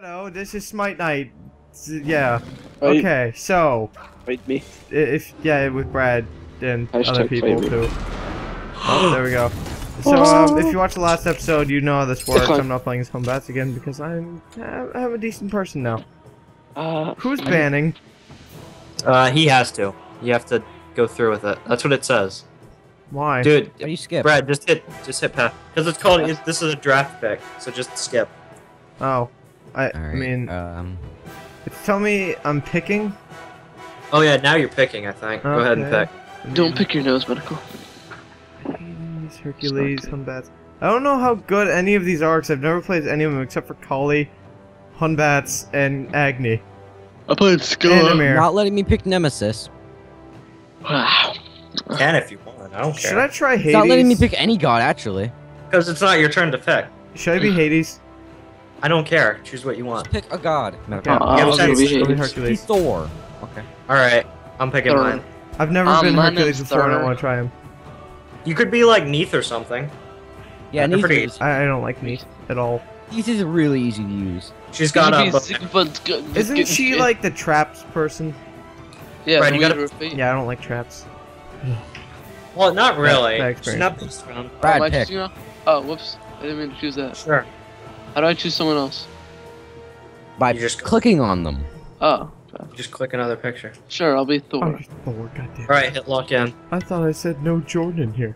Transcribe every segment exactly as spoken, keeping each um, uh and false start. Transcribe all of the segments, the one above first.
Hello, this is Smite Night. Yeah. Wait. Okay, so Wait me. if yeah, with Brad and Hashtag other people fight me. too. Oh, there we go. So um, if you watched the last episode, you know how this works. Decline. I'm not playing as Humbats again because I'm I'm a decent person now. Uh, Who's banning? Uh, he has to. You have to go through with it. That's what it says. Why? Dude, How do you skip? Brad, just hit, just hit pass. Because it's called, it's, this is a draft pick, so just skip. Oh, I All I right, mean, um, tell me I'm picking. Oh yeah, now you're picking, I think. Go ahead and Okay. pick. don't pick your nose, medical. Hades, Hercules, Humbats. I don't know how good any of these are because I've never played any of them except for Kali, Humbats, and Agni. I played And Skilla. Amir. not letting me pick Nemesis. Wow. You can if you want, I don't Should I care. try Hades? It's not letting me pick any god, actually. Because it's not your turn to pick. Should I be Hades? I don't care. Choose what you want. Just pick a god. Okay. Uh, You have I'll sense. be, Be I'll be Hades. Be Hercules. Thor. Okay. Alright, I'm picking Thor. mine. I've never Um, been my Hercules name's before and I Thor. want to try him. You could be like Neath or something. Yeah, They're Neith pretty- is, I, I don't like Neith at all. Neith is really easy to use. She's got You'd a... be sick, but good- just Isn't getting she shit. like the traps person? Yeah, Right, the you gotta- weaver of fate. Yeah, I don't like traps. Well, not really. Bad She's experience. not based around... Oh, Brad, am I pick. choosing now? Oh, whoops. I didn't mean to choose that. Sure. How do I choose someone else? By You just- clicking on them. Oh, Just click another picture. sure, I'll be Oh, Thor. you're Thor, goddamn. Alright, hit lock in. I thought I said no Jordan here.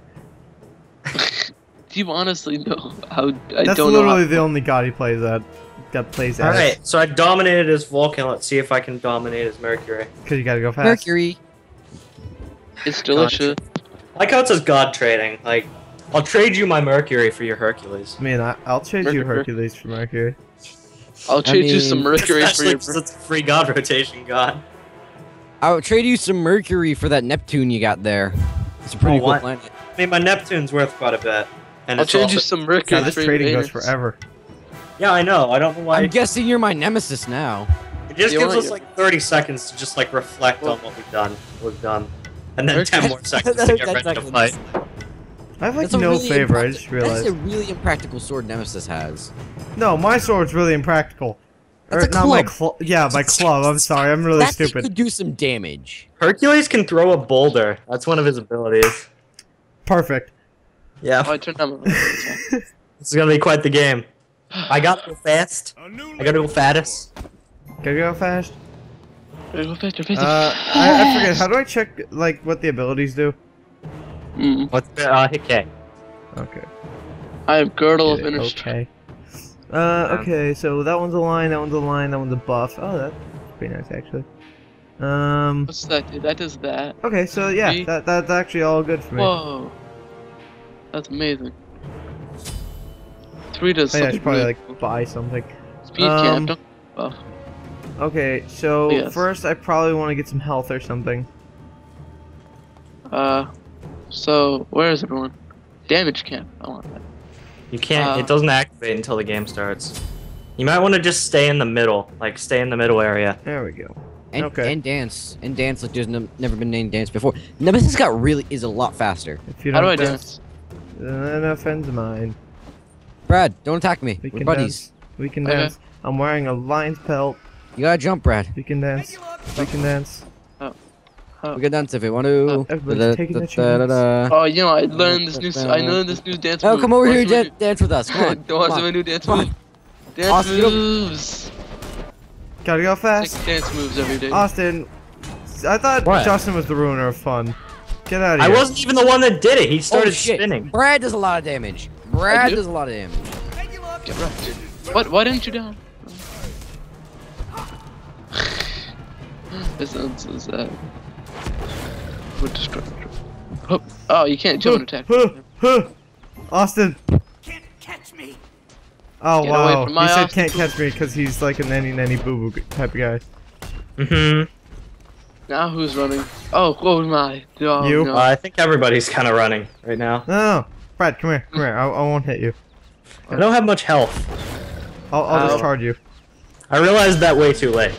Do you honestly know how? I That's don't know. literally How, the only god he plays that that plays as. Alright, so I dominated as Vulcan. Let's see if I can dominate as Mercury. Because you gotta go fast. Mercury. it's delicious. I like how it says God trading. Like, I'll trade you my Mercury for your Hercules. I mean, I, I'll trade you Mercury. Hercules for Mercury. I'll trade you some mean- Mercury for Especially your. 'cause it's a free God rotation God. I would trade you some Mercury for that Neptune you got there. It's a pretty Oh, cool what? planet. I mean, my Neptune's worth quite a bit. And I'll it's trade also... you some Mercury God, this for your trading goes Venus. forever. Yeah, I know. I don't know why. I'm guessing you're my nemesis now. It just You gives want us your- like thirty seconds to just like reflect Well- on what we've done. We've done. And then Mercury- ten more seconds to ten get ready to seconds. fight. I have like That's a no really favor, I impracti- just That's realized. a really impractical sword Nemesis has. No, my sword's really impractical. That's Or a not my club. cl- yeah, my club. I'm sorry, I'm really that thing stupid. could do some damage. Hercules can throw a boulder. That's one of his abilities. Perfect. Yeah. Oh, I turned down my. This is gonna be quite the game. I gotta go fast. I gotta go fattest. Gotta go fast. Go faster, faster. Uh, I, I forget. How do I check like what the abilities do? Mm. What's the uh, hit K? Okay. I have girdle of Get it, inner Okay. Uh, okay, so that one's a line, that one's a line, that one's a buff. Oh, that's pretty nice, actually. Um, What's that do? That does that. okay, so yeah, Three. that, that's actually all good for me. Whoa. That's amazing. Three does Oh, yeah, I something should probably, really like, cool. buy something. Speed um, camp, don't buff. Okay, so Yes. first I probably want to get some health or something. Uh, so, where is everyone? Damage camp. I want that. You can't. Uh, it doesn't activate until the game starts. You might want to just stay in the middle, like stay in the middle area. There we go. And, Okay. and dance. And dance like there's no, never been any dance before. Nemesis got really is a lot faster. If you How don't do I dance? then a friend's mine. Brad, don't attack me. We We're can buddies. dance. We can Okay. dance. I'm wearing a lion's pelt. You gotta jump, Brad. We can dance. We can dance. We can dance if we want to. Everybody's taking their Da-da-da-da-da. Oh, you know, I learned this new. s- I learned this new dance Oh, move. come over here, Wanna see dan- dance with us. Come my- on. Don't want to come see my on. new dance Come move. on. Dance Austin, you don't- moves. Gotta go Take fast. dance moves every day. Austin, I thought What? Justin was the ruiner of fun. Get out of I here. wasn't even the one that did it. He Oh, started shit. spinning. Brad does a lot of damage. Brad do? does a lot of damage. Get right. What? Why didn't you down? This sounds so sad. Would destroy. Oh, oh, you can't jump and attack. Huh, huh. Austin. Can't catch me. Oh Get away wow. from my He said Austin. can't catch me because he's like a nanny nanny boo boo type of guy. Mm-hmm. Now who's running? Oh, oh my. Oh, You? No. Uh, I think everybody's kind of running right now. No, no, no. Brad, come here, come here. I, I won't hit you. I don't have much health. I'll, I'll Ow. just charge you. I realized that way too late.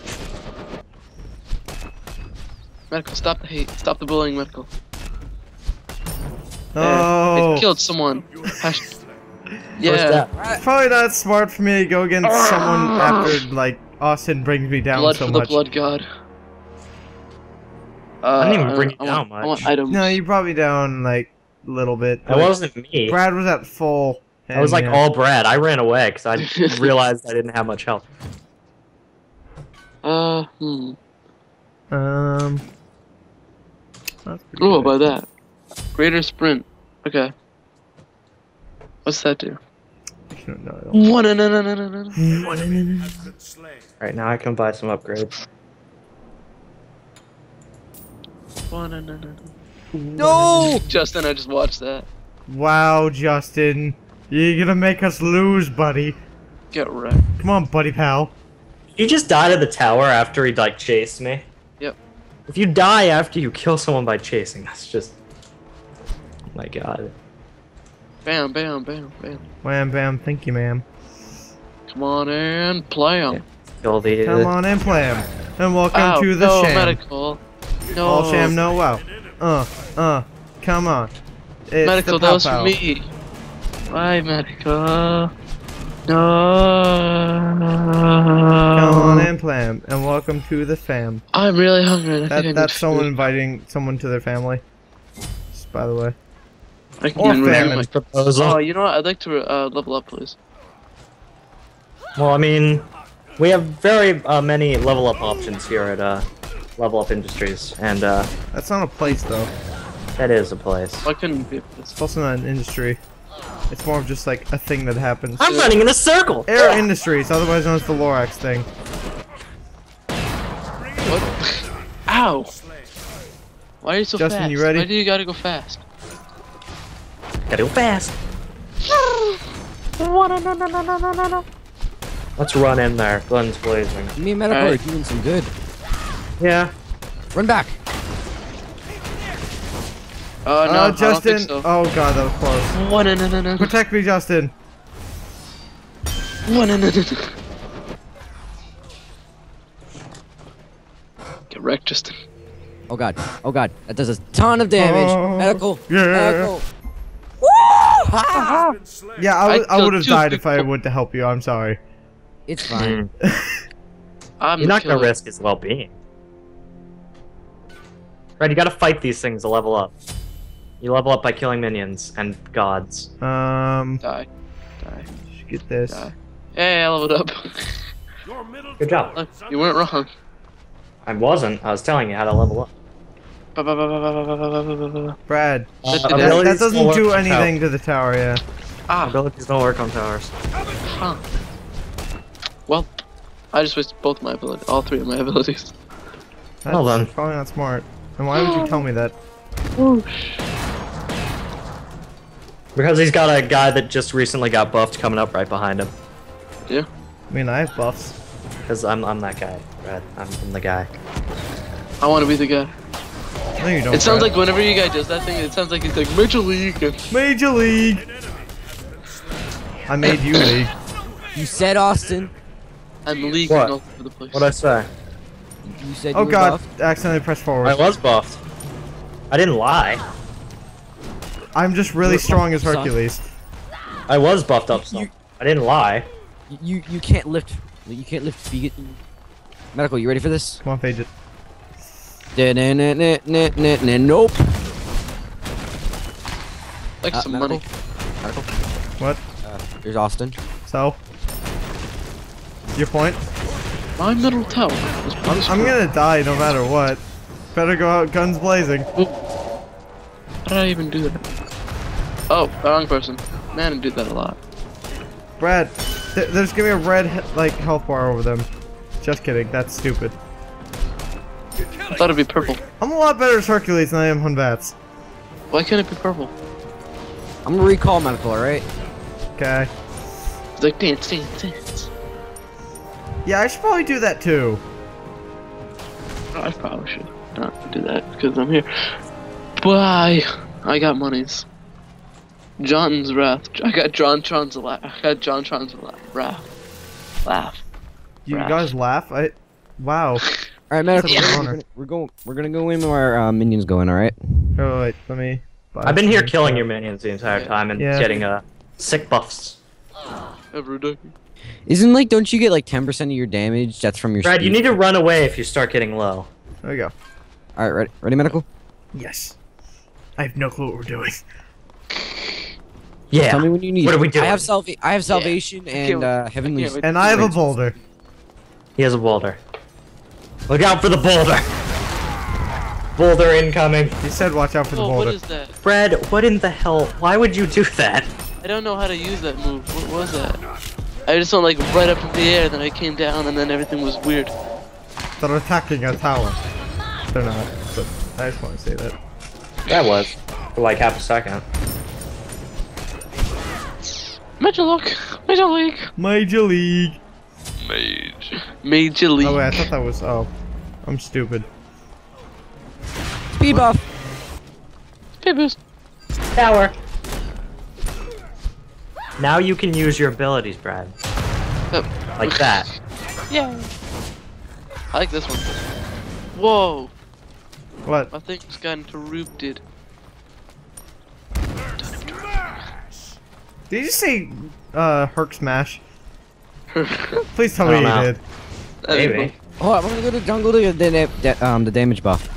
Medical, stop the hate. Stop the bullying, medical. Oh. I killed someone. Hash Yeah. death. It's probably not smart for me to go against someone after, like, Austin brings me down Blood so for the much. blood god. Uh, I didn't even bring you I down want, I want much. items. No, you brought me down, like, a little bit. That Like, wasn't me. Brad was at full. I was and, like yeah. all Brad. I ran away because I realized I didn't have much health. Uh, hmm. Um. That's pretty Oh, good. by that. Greater sprint. Okay. What's that do? I don't know, I don't- One no no no no no no. Right now I can buy some upgrades. One no no no. No! Justin, I just watched that. Wow, Justin. You're gonna make us lose, buddy. Get wrecked. Come on, buddy pal. You just died at the tower after he like chased me. Yep. If you die after you kill someone by chasing, that's just. Oh my god. Bam, bam, bam, bam. Wham bam, thank you, ma'am. Come on and play 'em. Yeah. Kill the. Come on and play 'em. And welcome Ow, to the no sham. medical. No. All sham, no wow. Uh, uh, come on. It's Medical, the that was for pow-pow. me. Why medical? No. Come on and play 'em. And welcome to the fam. I'm really hungry. I That, think I that's need someone food. inviting someone to their family. Just by the way. I can or even famine. remember my- Proposal. Oh, you know what? I'd like to uh, level up, please. Well, I mean, we have very uh, many level up options here at uh, Level Up Industries, and uh, That's not a place though. that is a place. Why couldn't it be? It's also not an industry. It's more of just like a thing that happens. I'm running in a circle. Air Industries, otherwise known as the Lorax thing. What? Ow! Why are you so Justin, fast? you ready? Why do you gotta go fast? Gotta go fast. Let's run in there. Guns blazing. Me and Medical Alright. are doing some good. Yeah. Run back! Uh, no, uh, I don't Justin. think so. Oh god, that was close. One, no, no, no, no. Protect me, Justin. One, no, no, no, no. Get wrecked, Justin. Oh god, oh god, that does a ton of damage. Oh, Medical, yeah. medical. Woo! Ha! Yeah, I, I would- I killed would have two died if I people. would to help you. I'm sorry. It's fine. I'm You're not gonna killer. risk his well-being. Right, you gotta fight these things to level up. You level up by killing minions and gods. Um, Die. Die. just get this. Die. Hey, I leveled up. Good job. Look, you weren't wrong. I wasn't. I was telling you how to level up. Ba, ba, ba, ba, ba, ba, ba, ba, ba, ba, ba. Brad, Uh, That- that, abilities that doesn't don't do work on anything to the tower. Yeah. towers. Ah, Abilities don't work on towers. huh. Well, I just wasted both my abilities, all three of my abilities. That's Well then. probably not smart. And why would you tell me that? Whoosh. Because he's got a guy that just recently got buffed coming up right behind him. Yeah. I mean, I have buffs. Because I'm, I'm that guy, Brad. I'm, I'm the guy. I want to be the guy. No, you don't. It sounds Brad. like whenever you guy does that thing, it sounds like he's like Major League. And Major League. I made you league. You said Austin. I'm leaguing What? all over the place. What'd I say? You said Oh you were god, buffed. accidentally pressed forward. I was buffed. I didn't lie. I'm just really You're strong as buffed, Hercules. I was buffed up some. You- I didn't lie. You, you you can't lift. You can't lift feet. Medical, you ready for this? Come on, Phage it. Da-na-na-na-na-na-na. Nope. like Uh, some medical? money. Medical. What? Uh, here's Austin. So? Your point? My middle tower. Was I'm, I'm gonna die no matter what. Better go out guns blazing. How did I even do that? Oh, wrong person. Man, I do that a lot. Brad, th there's gonna be a red he like health bar over them. Just kidding, that's stupid. I thought it'd be purple. I'm a lot better as Hercules than I am Hunbats. Why can't it be purple? I'm gonna recall Medical, alright? Okay. It's like dance, dance, dance. Yeah, I should probably do that too. Oh, I probably should not do that because I'm here. Bye. I got monies. John's wrath. I got John Tron's laugh. I got John Tron's laugh. Wrath. Laugh. You Right. guys laugh? I. Wow. Alright, Medical, That's an we're, honor. gonna, we're going we're gonna go in where our uh, minions going, alright? Oh wait, let me. buy I've been here some killing info. your minions the entire Yeah. time and Yeah. getting uh Sick buffs. Every day. Isn't like, don't you get like ten percent of your damage? That's from your Brad, you speed? need to run away if you start getting low. There we go. Alright, ready, ready, medical? Yes. I have no clue what we're doing. Yeah. Tell me when you need. What are we doing? I have salva I have salvation and uh, heavenly. can't wait. And I have a boulder. He has a boulder. Look out for the boulder! Boulder incoming. He said watch out for the Oh, what boulder. is that? Brad, what in the hell? Why would you do that? I don't know how to use that move. What was that? I just went like right up in the air, then I came down, and then everything was weird. They're attacking a tower. They're not, but I just want to say that. That was. For like half a second. Major Look! Major League! Major League. Major. Major League. Oh wait, I thought that was. Oh, I'm stupid. Speed buff. Speed boost. Tower. Now you can use your abilities, Brad. Oh. Like that. Yeah. I like this one. Whoa! What? My thing just got interrupted. Did you say uh Herc Smash? Please tell I me don't you know. did. Maybe. Oh, I'm gonna go to jungle to get the, the, um, the damage buff.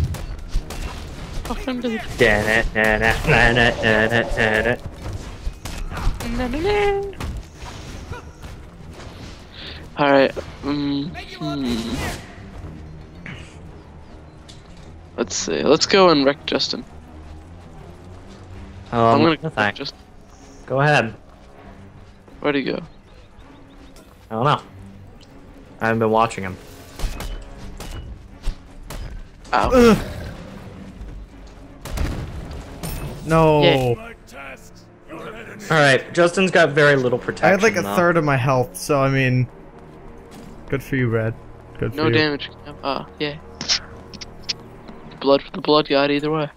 Alright, um, hmm. Let's see. Let's go and wreck Justin. Um, I'm gonna no go wreck thanks. Justin. Go ahead. Where'd he go? I don't know. I haven't been watching him. Ow. Ugh. No. Yay. Alright, Justin's got very little protection. I had like a though. third of my health, so I mean, good for you, Brad. Good for No you. damage. Ah, yeah. Blood for the blood god either way.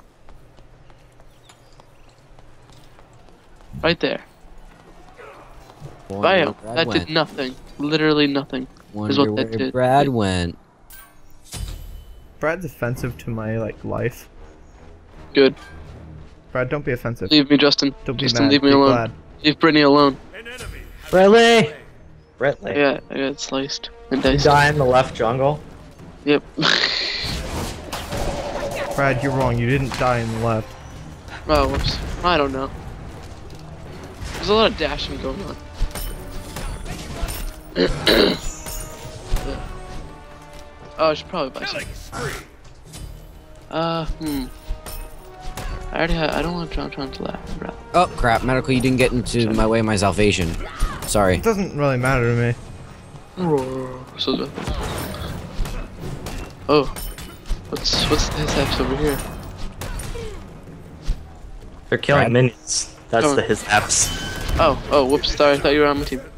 Right there. Wonder Bam. where Brad That went. did nothing. Literally nothing. Wonder what that where did. Brad went. Brad's offensive to my like life. Good. Brad, don't be offensive. Leave me, Justin. Don't be Justin, mad. leave me be alone. glad. Leave Brittany alone. Bradley! Bradley. I got, I got sliced and You diced. die in the left jungle? Yep. Brad, you're wrong. You didn't die in the left. Oh, whoops. I don't know. There's a lot of dashing going on. Oh, I should probably buy some. Uh, hmm. I already have. I don't want John Tron to laugh, bro. Oh crap, medical, you didn't get into my way of my salvation. Sorry. It doesn't really matter to me. So the- Oh, what's what's this apps over here? They're killing Brad? minions. That's Come the on. his apps. Oh, oh, whoops! Sorry, I thought you were on my team.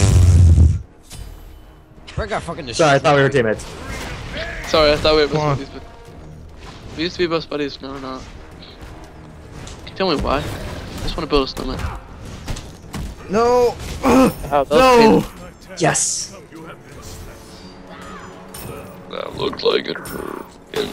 Brad got fucking destroyed. Sorry, I thought we were teammates. Sorry, I thought we were Come on. best buddies, but we used to be best buddies. No, we're not. Can you tell me why? I just want to build a snowman. No. Wow, that was No. painful. Yes! That looked like it hurt.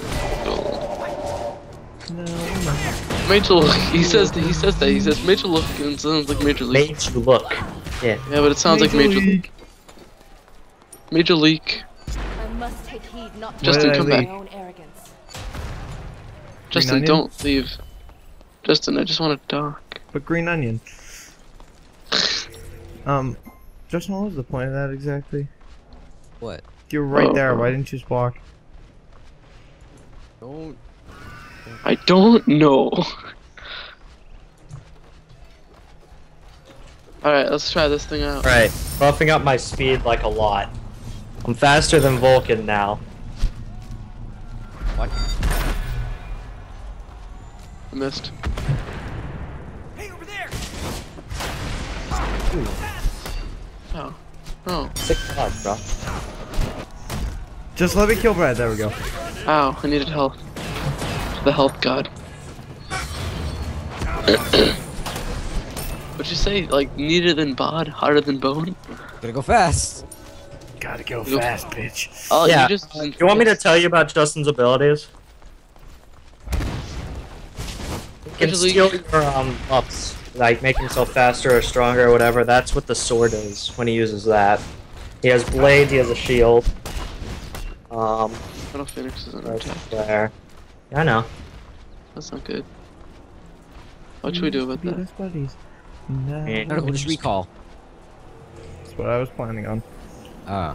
No. Major Look. He says that. He says that. He says Major Look, and it sounds like Major League. Made you look. Yeah. Yeah, but it sounds like Major League. Major League. I must take heed not to Justin, did I come leave? back. my own arrogance. Justin, onion? don't leave. Justin, I just want to talk. But green onion. Um, Justin, what was the point of that exactly? What? You're right Oh, there. oh. Why didn't you just walk? Don't. I don't know. Alright, let's try this thing out. Right, buffing up my speed like a lot. I'm faster than Vulcan now. What? I missed. Oh. Oh. Sick god, bro. Just let me kill Brad. There we go. Ow, I needed health. The health god. What'd you say? Like, neater than bod, harder than bone? Gotta go fast. Gotta go Go- fast, bitch. Oh, yeah, you just. you want me to tell you about Justin's abilities? You can Major League. steal your um, ups like make himself faster or stronger or whatever. That's what the sword is when he uses that. He has blades. He has a shield. Um. Little Phoenix is under Right attack. there. Yeah, I know. That's not good. What should we do about Be that? best buddies. No. And- Medical, just recall. That's what I was planning on. Ah.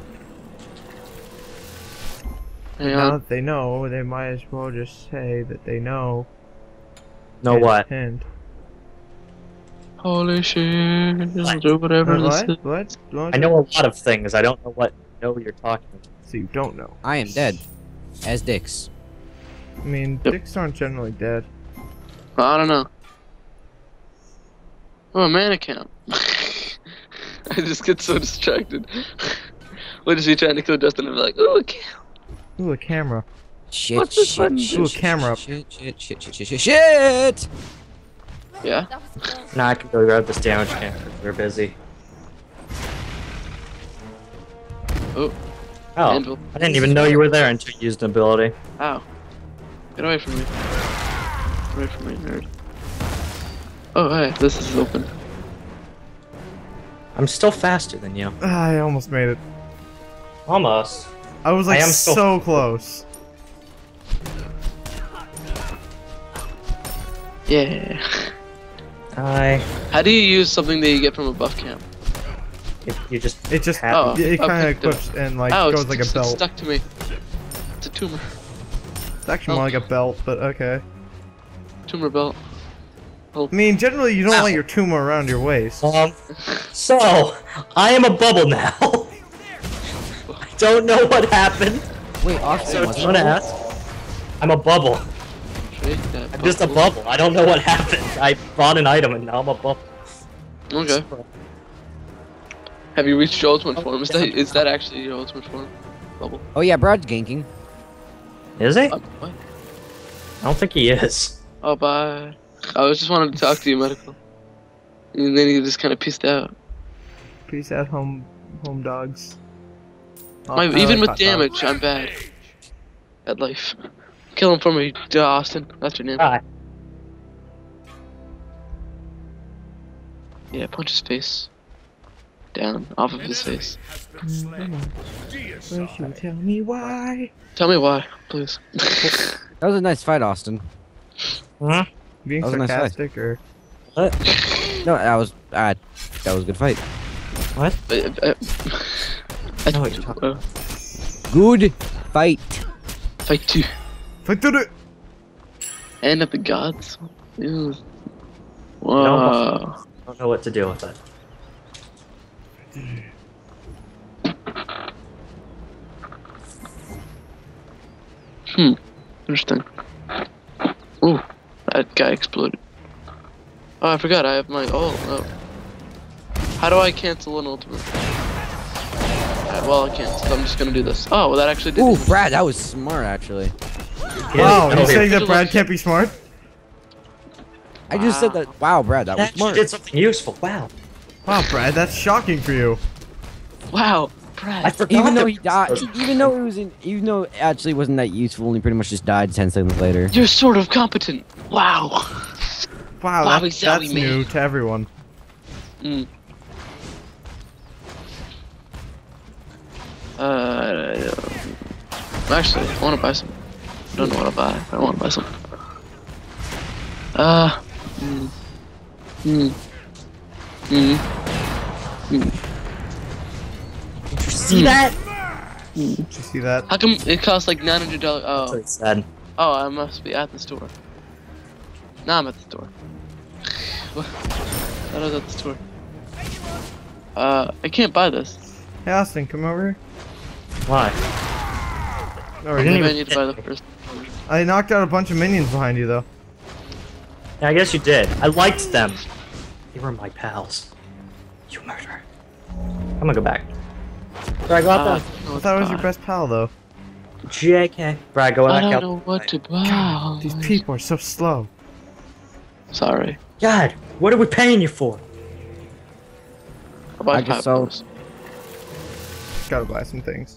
Hang Now on. that they know, they might as well just say that they know. Know Hint, what? Hint. Holy shit. I'll do whatever Uh, this is. what? What? What? I know a lot of things. I don't know what know you're talking about. So you don't know. I am dead. As Dix. I mean, Yep. dicks aren't generally dead. I don't know. Oh, a mana camp. I just get so distracted. What is he trying to kill Justin and be like, ooh, a camp. Ooh, a camera. Shit, What's this shit, button? shit, Ooh, shit, camera. shit, shit, shit, shit, shit, shit, shit! Yeah? That was close. Nah, I can go grab this damage camp because we're busy. Oh, Oh, Anvil. I didn't even know you were there until you used an ability. Ow. Get away from me. Get away from me, nerd. Oh, hey, this is open. I'm still faster than you. Ah, I almost made it. Almost. I was like I am still- so close. Yeah. I. How do you use something that you get from a buff camp? It, you just. It just have- Oh. it, I kind of picked it. equips and like Ow, goes it's, like a it's belt. stuck to me. It's a tumor. It's actually more Oh. like a belt, but okay. Tumor belt. I mean, generally you don't Ow. let your tumor around your waist. Um. So, I am a bubble now. I don't know what happened. Wait, Austin, So was don't ask. I'm a bubble. Trade that I'm just a bubble. bubble. I don't know what happened. I bought an item and now I'm a bubble. Okay. Have you reached your ultimate form? Is that, is that actually your ultimate form? Bubble. Oh yeah, Brad's ganking. Is he? Uh, what? I don't think he is. Oh, bye. I was just wanted to talk to you, medical. And then he just kind of pissed out. Peace out, home home dogs. Oh, My, I even like with hot dogs. damage, I'm bad. At life. Kill him for me, Austin. That's your name. Ah, Yeah, punch his face. Down, off of his face. First you tell me why. Tell me why, please. That was a nice fight, Austin. huh? Being That was a nice fight. sarcastic or What? No, that was uh, that was a good fight. What? Uh, uh, I, know what you're talking uh, Good fight. fight two. I did it. End of the gods. Ew. Wow. I don't know what to do with it. Hmm. Interesting. Ooh, that guy exploded. Oh, I forgot. I have my ult. Oh. How do I cancel an ultimate? Alright, well, I can't. So I'm just gonna do this. Oh, well, that actually did. Ooh, it. Brad, that was smart actually. Wow, Yeah, you saying here. that Brad can't be smart? I just said that. Wow, Brad, that was That smart. did something useful. Wow. Wow, Brad, that's shocking for you. Wow, I Brad. forgot. Even though that- he died, even though it was in, even though it actually wasn't that useful, and he pretty much just died ten seconds later. You're sort of competent. Wow. Wow, Wow, that, he's Zowie, that's man. new to everyone. Mm. Uh, actually, I want to buy some. I don't know what to buy. I want to buy some. Uh. Hmm. Hmm. Hmm. Hmm. See that? Did you see that? How come it costs like nine hundred dollars? That's what Oh. he said. Oh, I must be at the store. Now I'm at the store. What? I was at the store. Uh, I can't buy this. Hey, Austin, come over. Why? Or didn't Maybe even I need to buy the first. I knocked out a bunch of minions behind you, though. Yeah, I guess you did. I liked them. They were my pals. You murderer. I'm gonna go back. So I got Uh, them. no, I it's thought it was your fine. best pal, though. J K. Brad, go I back don't out. know what to buy. These people are so slow. Sorry. God, what are we paying you for? I'll buy I just five saw- dollars. Gotta buy some things.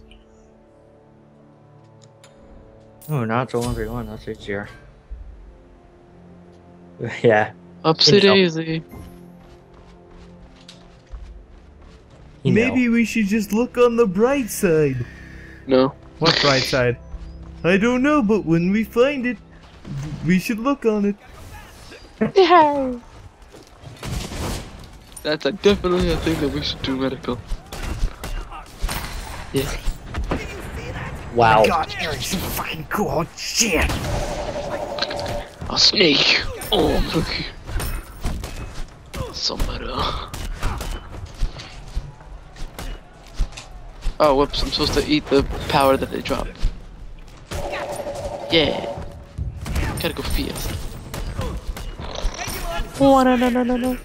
Oh, now it's one v one. That's easier. Yeah. Upsy Intro. daisy. You know. Maybe we should just look on the bright side. No. What bright side? I don't know, but when we find it, we should look on it. Yeah. That's a, definitely a thing that we should do, medical. Yeah. Wow. God, Eric's so fucking cool. Shit. A snake. Oh, look. Somebody. Oh, whoops! I'm supposed to eat the power that they drop. Yeah. Gotta go fast. Oh, no, no, no, no, no.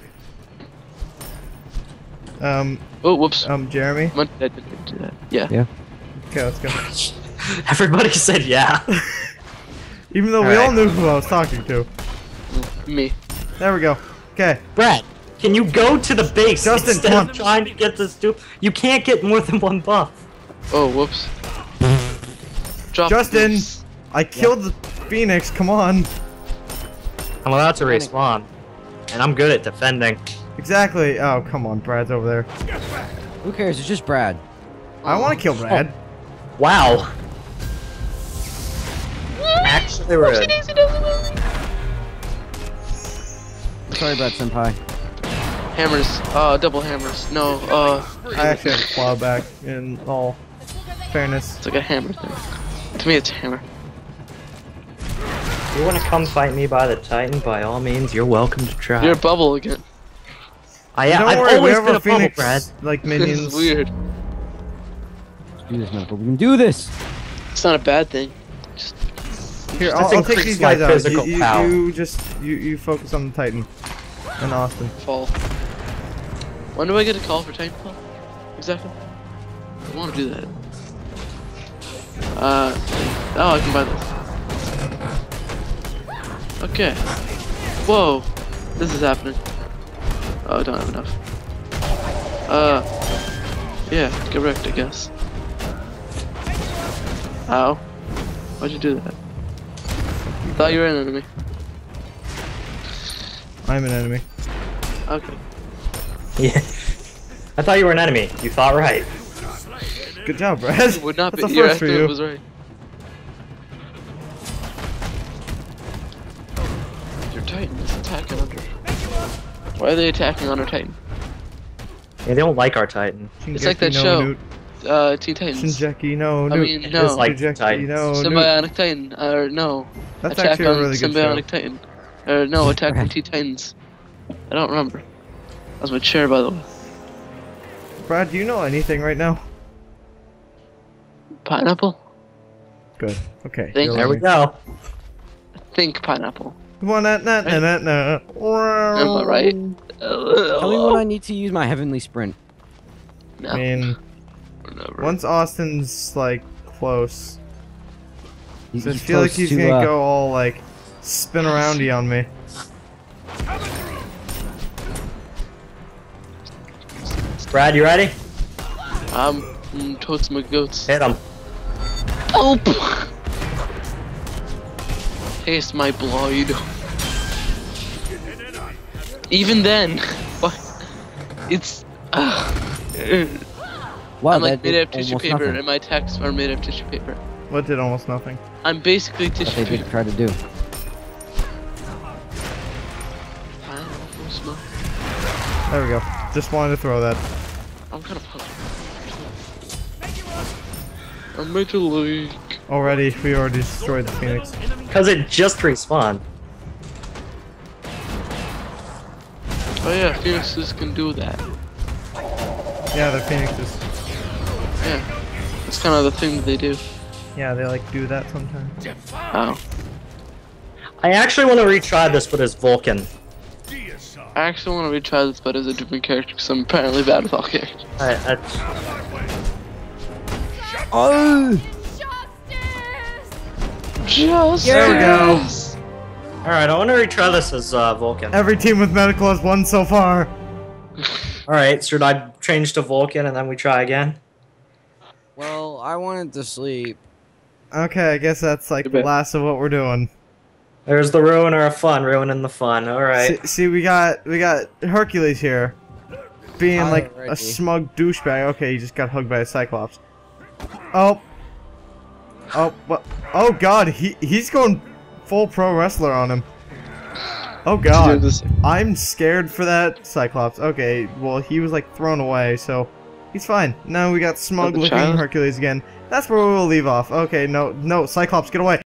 Um, Oh, whoops. um, Jeremy. My dad didn't do that. Yeah. Yeah. Okay, let's go. Everybody said yeah. Even though we Alright. all knew who I was talking to. Me. There we go. Okay. Brad, can you go to the base Justin, instead come of on. trying to get this dude? You can't get more than one buff. Oh, whoops. Drop Justin! this. I killed the Phoenix, come on. I'm allowed to respawn, and I'm good at defending. Exactly. Oh, come on, Brad's over there. Who cares? It's just Brad. I want to kill Brad. Wow. Actually, we're good. Sorry, Brad Senpai. Hammers. Uh, double hammers. No, uh, I actually have a claw back, in all fairness. it's like a hammer thing. To me, it's a hammer. If you want to come fight me by the Titan, by all means, you're welcome to try. You're a bubble again. I am. Don't I've worry, we always have been our a bubble, Phoenix, Brad. like, This minions. is weird. Let's do this, Medical. We can do this. It's not a bad thing. Just Here, Just I'll, I'll take increase these my guys out. You, physical you, power. you just, you, you focus on the Titan. And Austin. fall. When do I get a call for Titanfall? Exactly. I want to do that. Uh, oh, I can buy this. Okay. Whoa, this is happening. Oh, I don't have enough. Uh, yeah, get wrecked, I guess. Ow. Why'd you do that? Thought you were an enemy. I'm an enemy. Okay. Yeah. I thought you were an enemy. You thought right. Good job, Brad. Would not That's be. a Your first for estimate you. was right. Your Titan is attacking under. Why are they attacking on our Titan? Yeah, they don't like our Titan. It's like that Shingeki no show. Newt. Uh, Teen Titans. Shinjeki no I Newt. mean, It no. is like Shingeki Titans. no Newt. Symbiotic Titan. Or no. That's Attack actually a on really good Symbiotic show. Titan. Or no, Attack on Teen Titans. I don't remember. That was my chair, by the way. Brad, do you know anything right now? Pineapple? Good. Okay. Thank you're There we learning. go. Think pineapple. Come on, that, that, that, that, that. Am I right? Tell me when I need to use my heavenly sprint. No. I mean, Never. once Austin's like close, He's, so I he's feel like close he's to, gonna uh, go all like spin aroundy on me. Brad, you ready? I'm mm, totes my goats. Hit him. Oop! Taste my blood. Even then, what? It's. Uh, Wow, I'm like that made did out of tissue almost paper, nothing. and my attacks are made of tissue paper. What did almost nothing? I'm basically What tissue they did paper. try to do. I don't know, full smoke. There we go. Just wanted to throw that. I'm kind of puzzled. I'm Major League. Already, we already destroyed the Phoenix. Because it just respawned. Oh yeah, Phoenixes can do that. Yeah, the Phoenixes. Yeah, that's kind of the thing that they do. Yeah, they like do that sometimes. Oh. I actually want to retry this with his Vulcan. I actually want to retry this, but as a different character, because I'm apparently bad with all characters. I, I, Oh! Just There we go. Alright, I want to retry this as uh, Vulcan. Every team with medical has won so far. Alright, should I change to Vulcan and then we try again? Well, I wanted to sleep. Okay, I guess that's like You the bet. last of what we're doing. There's the ruiner of fun, ruining the fun. Alright. See, see, we got we got Hercules here. being like a Alrighty. smug douchebag. Okay, he just got hugged by a Cyclops. Oh. Oh, what? Oh god, he he's going full pro wrestler on him. Oh god, I'm scared for that Cyclops. Okay, well he was like thrown away, so he's fine. Now we got smug looking child? Hercules again. That's where we'll leave off. Okay, no, no, Cyclops, get away.